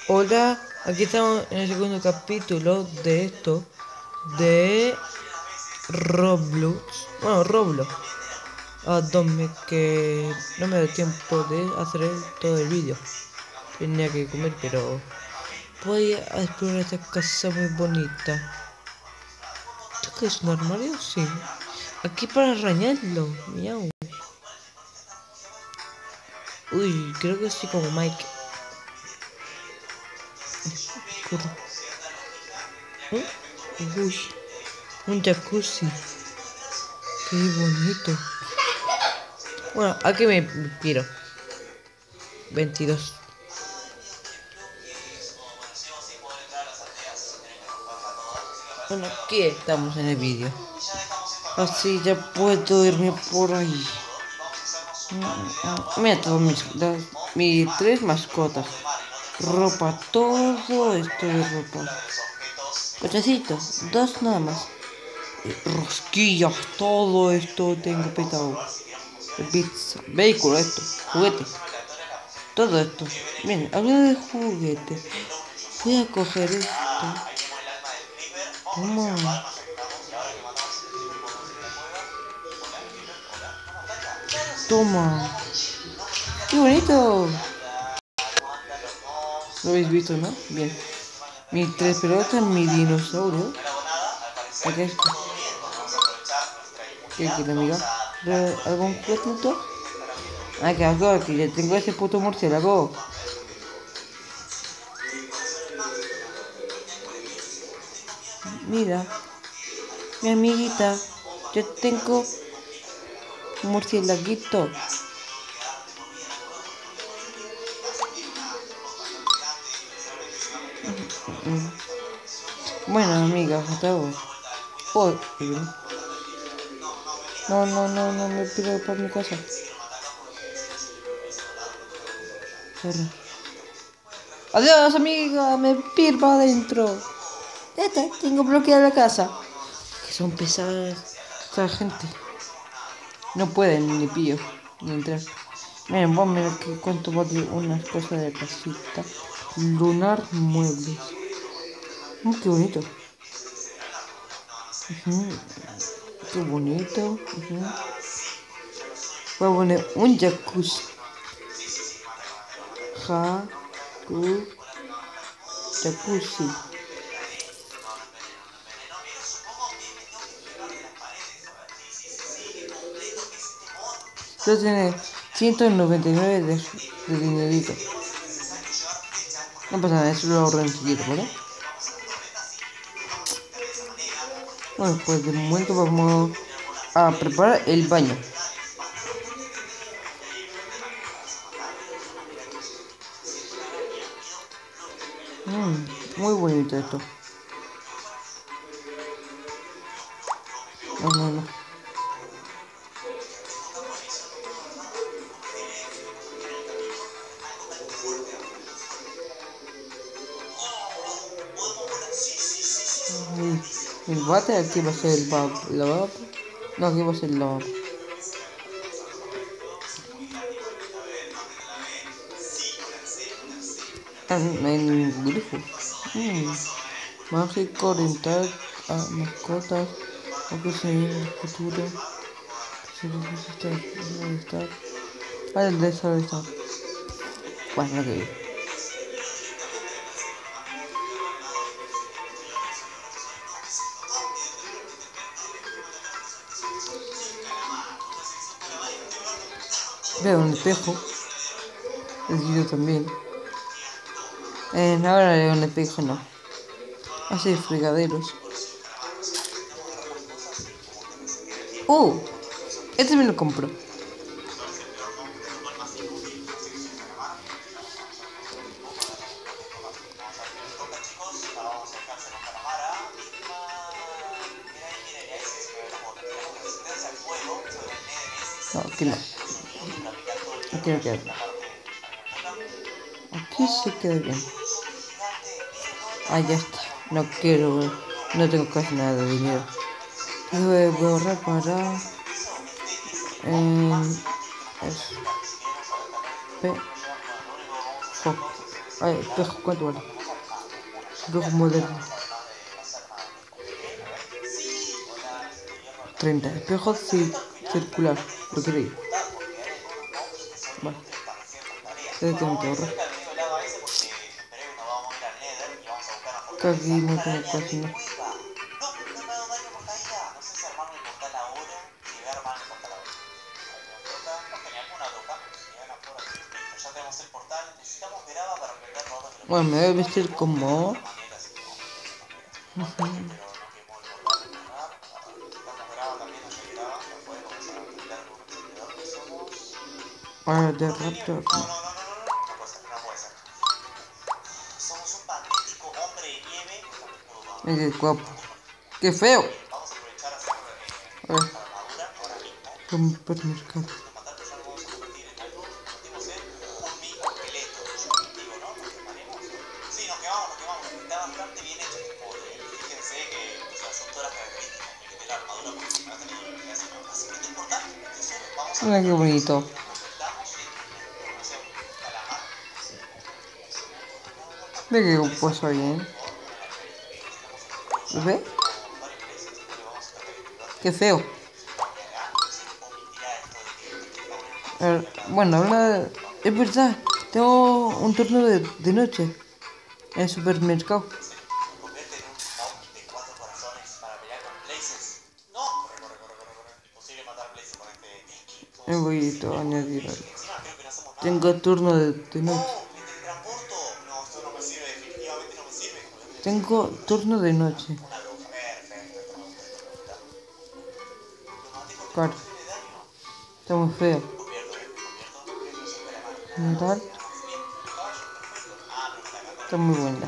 Hola, aquí estamos en el segundo capítulo de esto, de Roblox. Bueno, Roblox. Donde que no me da tiempo de hacer todo el vídeo. Tenía que comer, pero voy a explorar esta casa muy bonita. ¿Esto qué es un armario? Sí. Aquí para arañarlo. Miau. Uy, creo que sí como Mike. Corro. Uy, un jacuzzi. Qué bonito. Bueno, aquí me inspiro. 22. Bueno, aquí estamos en el vídeo. Así ya puedo irme por ahí. Mira todas mis tres mascotas. Ropa, todo esto de ropa. Cochecitos, dos nada más. Rosquillas, todo esto tengo petado. Pizza, vehículo, esto, juguete. Todo esto. Miren, hablando de juguete. Voy a coger esto. Toma. Toma. ¡Qué bonito! Lo habéis visto, ¿no? Bien. Mis tres pelotas, mi dinosaurio. Acá está. ¿Qué quiere, amiga? ¿Algún juguetito? Ah, que algo, aquí ya tengo ese puto murciélago. Mira, mi amiguita, yo tengo un murciélaguito. Bueno, amiga, hasta luego. Oh, no, no, no, no me pido para mi casa. Corre. Adiós, amiga, me pido para adentro. Ya está, tengo bloqueada la casa. Que son pesadas esta gente. No pueden ni pillo ni entrar. Miren, vamos a ver que cuánto vale unas cosas de casita. Lunar muebles. Qué bonito. Qué bonito. Voy a poner un jacuzzi. Jacuzzi. Solo tiene 199 de dinerito. No pasa nada, eso lo ahorro enseguida, ¿vale? Bueno, pues de momento vamos a preparar el baño. Muy bonito esto. No, no, no. El bate aquí va a ser el lavabo. No, aquí va a ser el lavabo. Ah, no hay ningún grifo. Mágico, oriental a mascotas. O que se viene en el futuro. Se necesita estar. Ah, el de esa está. Bueno, que veo un espejo. El vídeo también. Ahora veo un espejo, no. Así, fregaderos. Este me lo compro. No, aquí no. Aquí no queda. Aquí se queda bien. Ah, ya está. No quiero. No tengo casi nada de dinero. Voy a ahorrar para. Espejo. Ay, espejo, ¿cuánto vale? Espejo moderno. 30. Espejo circular. Lo quiero ir. Vale. Entonces tengo que ahorrar. Que aquí no tengo casi nada. Bueno, me voy a vestir como... Para de Raptor, no. Qué guapo. Qué feo. A ver. Supermercado. Mira qué bonito. Ve que compuesto bien. ¿Lo ve? Qué feo. A ver, bueno, ahora es verdad. Tengo un turno de noche en el supermercado. Me voy a añadir algo. Tengo turno de noche. Tengo turno de noche. Claro. Está muy feo. Mirar. Está muy buena.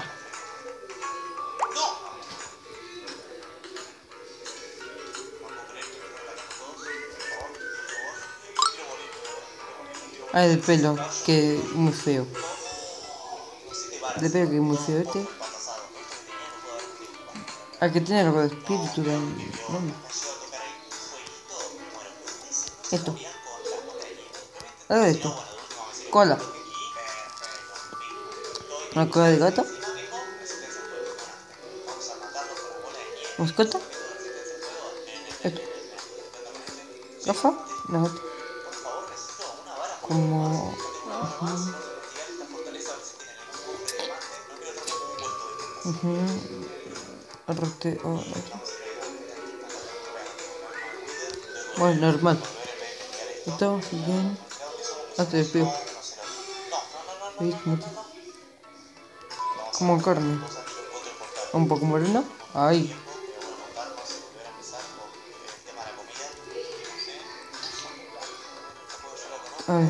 Ah, de pelo, que muy feo. De pelo que es muy feo este. Hay que tener algo de espíritu del nombre. Esto. Algo de esto. Cola. Una cola de gato. Mascota. Esto. Gafa. No, esto. Como... Bueno, normal. Estamos bien. Hasta el frío. Como carne. Un poco moreno. Ahí. A ver.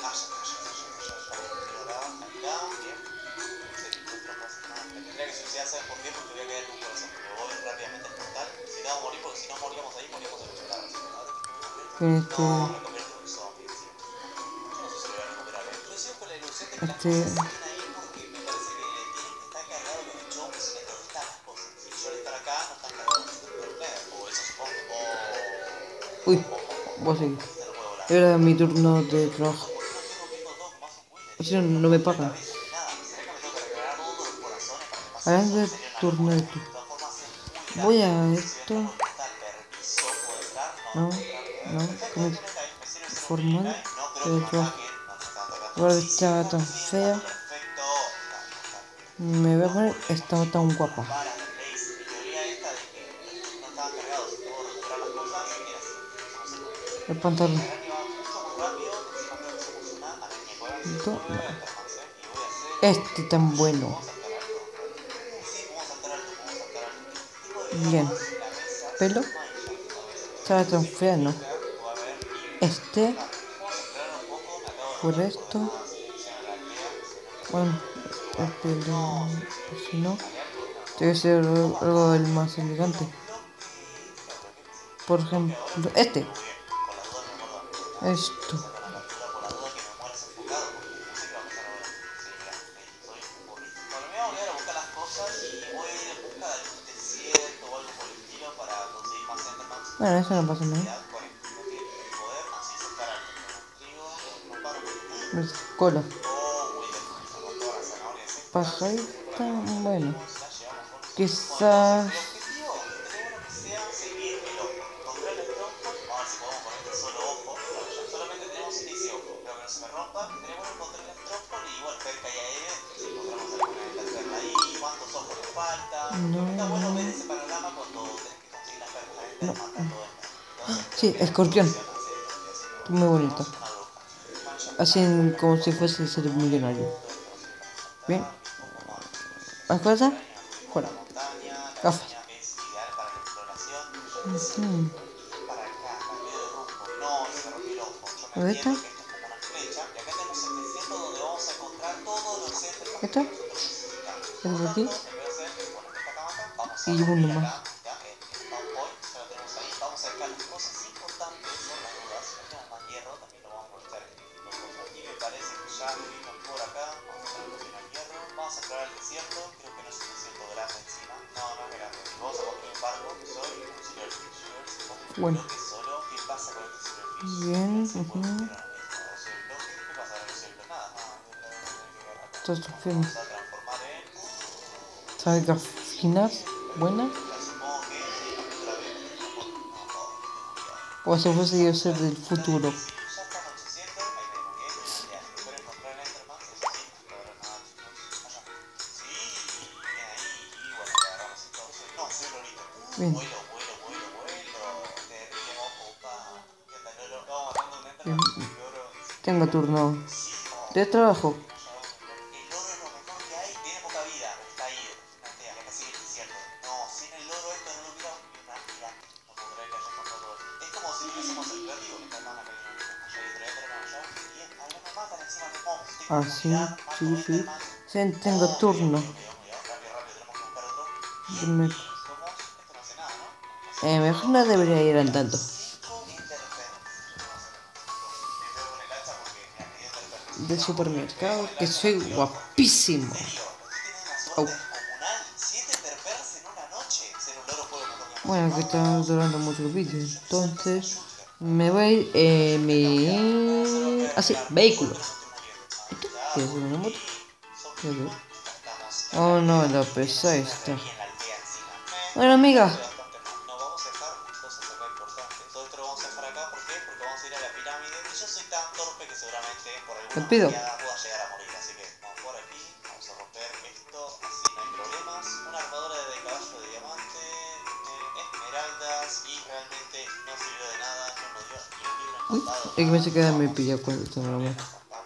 Uy, voy a seguir. Era mi turno de trabajo. Si no, no me pagan. Hablando de turno de tu. Voy a esto. No, como formal de trabajo. Ahora está tan fea. Me voy a poner esta tan guapa. El pantalón. Este tan bueno. Bien. Pelo. Estaba tan fea, ¿no? Este. Por esto. Bueno. El pelo. Pues si no. Debe ser algo del más elegante. Por ejemplo. Este. Esto. Bueno, eso no pasa nada. Cola. pajarita, bueno, quizás... No, no. No. Sí, escorpión. Muy bonito. Así como si fuese ser millonario. Bien. ¿Más cosas? Fuera. Gafas. ¿Dónde está? ¿Esta? ¿El de aquí? Y uno más. Bueno. Bien. Todas tus firmas. Salga finas, buenas. O si fuese yo ser del futuro. Bien. Bien. Tengo turno de trabajo. Ah, sí. Sí, tengo turno. Mejor no debería ir andando. Del supermercado, que soy guapísimo. Oh. Bueno, que está durando mucho el vídeo, entonces me voy a ir así, vehículo. ¿Esto? ¿Qué es una moto? ¿Qué es? Oh no, la pesa esta. Bueno, amiga. Te pido. Uy, y que me se queda en mi pilla cuando está en la moto.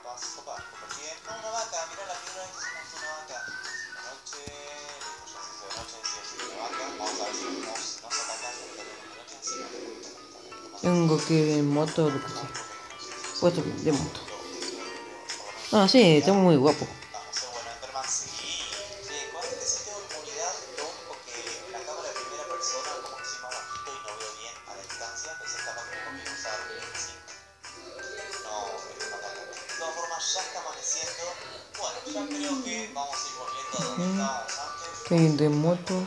Tengo que ir en moto o lo que sea. Pues de moto. Ah, sí, está muy guapo. De moto.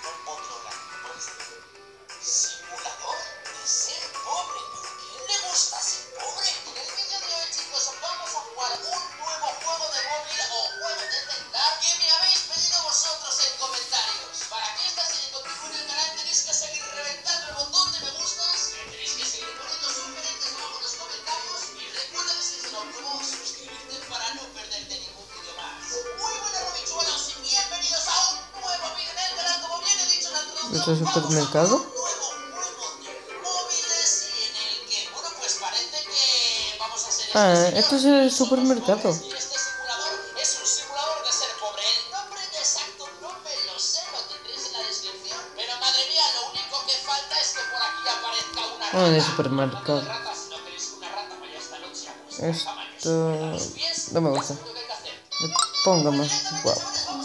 ¿Esto es supermercado? Ah, esto es el supermercado. Ah, de supermercado. Esto no me gusta. Ponga más guapo.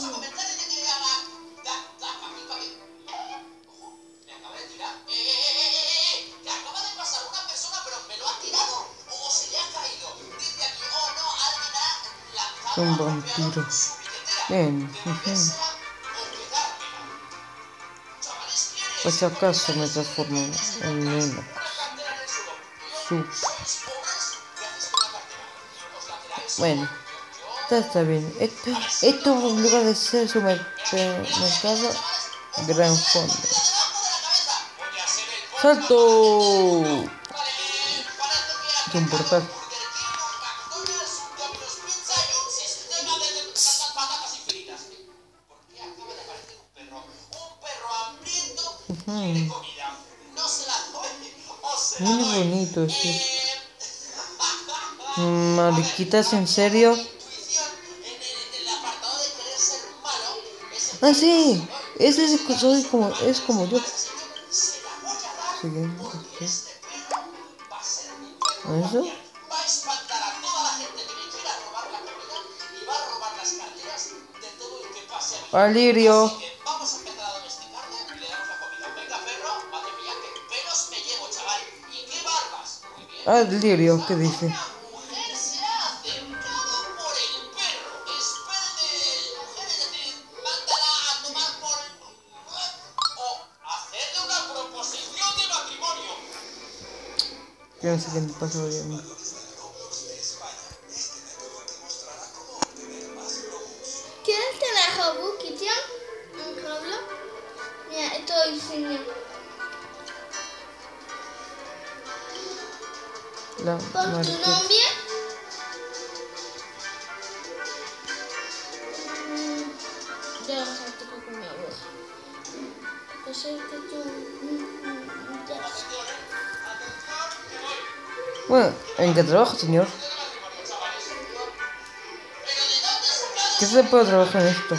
Un vampiro. Bien. Pues acaso me transformo en una cosa. Bueno. Está bien. Esto en lugar de ser supermercado, gran fondo. ¡Salto! Es un portal. Muy bonito es esto. Mariquitas, ¿en serio? Ah, sí. Ese es como yo. Siguiente. ¿Eso? Alirio. Ah, Lirio, ¿qué dice? Yo no sé qué me pasó hoy a mí. ¿Quieres que la Habu Kitchen? ¿Un cablo? Mira, esto diseño. La ¿Por tu marqueta. novia? Yo lo salto con mi abuela. Yo sé que tú... Bueno, ¿en qué trabaja, señor? ¿Qué se puede trabajar en esto?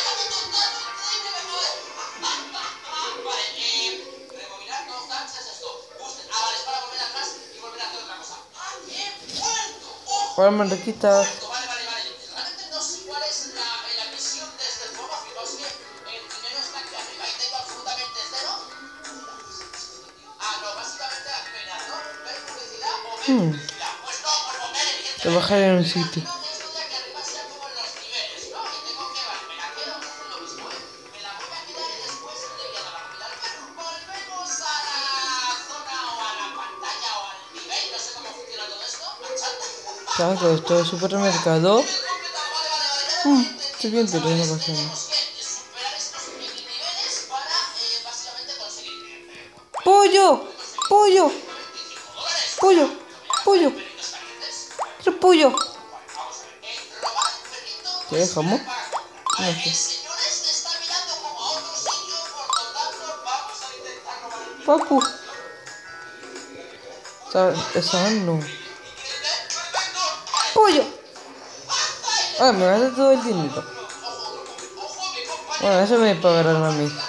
Para marquitas. Trabajar en un sitio. Claro, esto es supermercado. Estoy bien, pero no pasa nada. ¡Pollo! ¡Pollo! ¡Pollo! ¡Pollo! ¡Quiero pollo! ¿Qué dejamos? No sé. Papu. Esa no. ¡Pollo! Ah, me gasta todo el dinero. Bueno, eso me pagarán a mí.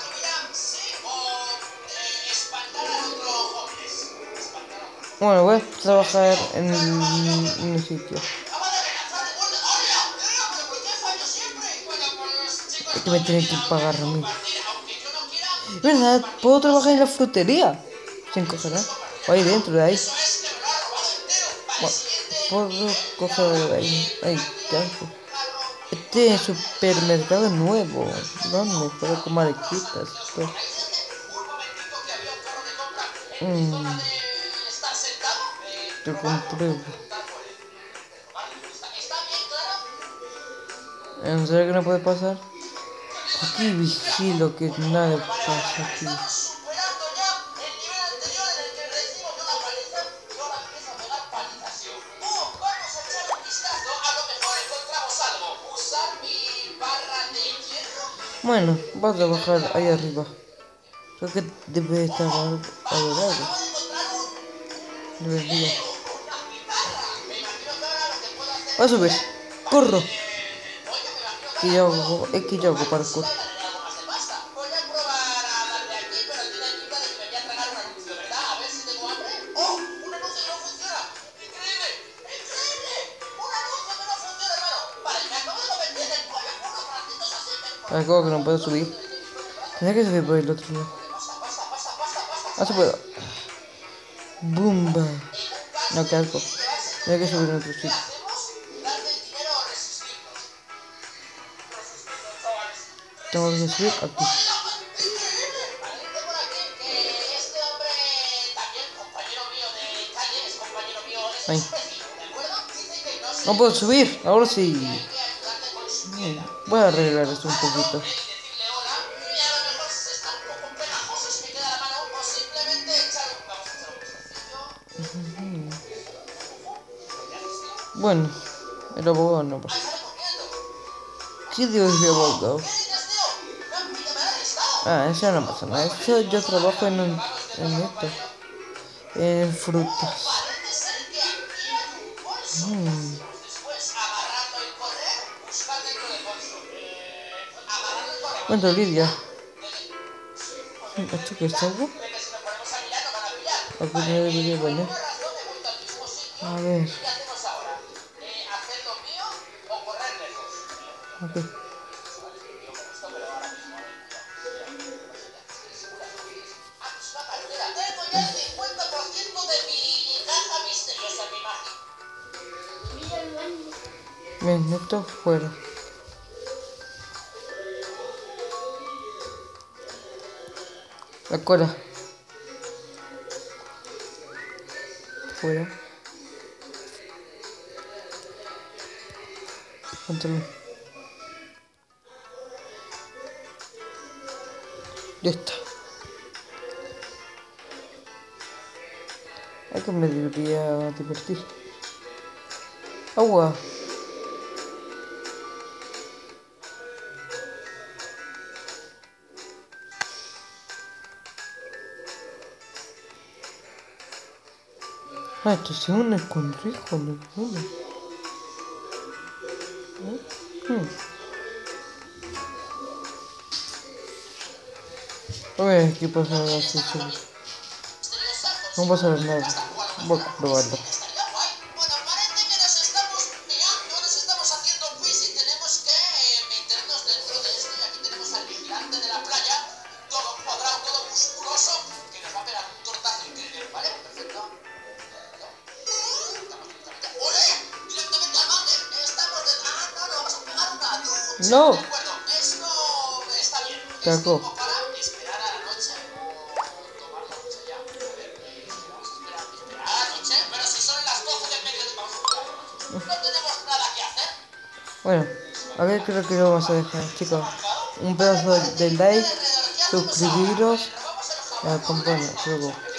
Bueno, voy a trabajar en un sitio. Es que me tienen que pagar a mí. ¿Verdad? ¿Puedo trabajar en la frutería? Sin coger nada. O ahí dentro de ahí. Bueno, puedo coger de ahí. Ahí, ¿qué hago? Este supermercado nuevo. ¿Dónde? Puedo comer mariquitas. Te compruebo. ¿En serio que no puede pasar? Aquí vigilo que nada pasa aquí. Bueno, vas a bajar ahí arriba. Creo que debe estar adorado. Debería. Va a subir. Corro. Que yo hago parkour. Algo que no puedo subir. Tendría que subir por el otro lado. Ah, se puedo. Bumba. No, que algo. Tendría que subir en otro sitio. Tengo que subir aquí. Ahí. No puedo subir. Ahora sí. Voy a arreglar esto un poquito. Bueno, el abogado no pasa. ¿Qué Dios de abogado? Ah, eso no pasa nada. Eso yo trabajo en esto. En frutas. Bueno, Lidia. ¿Esto qué es agua? Aquí no debería bañar. A ver. Okay. Ven, esto fuera. La cola. Fuera. Pantalón. Ya está. Hay que me debería divertir. Agua. Ah, esto se une con rijo, no une. A ver, ¿qué pasa ahora? No pasa nada. Voy a probarlo. No. Cago. Bueno, a ver, creo que lo vamos a dejar, chicos. Un pedazo de like, suscribiros, acompañar, luego.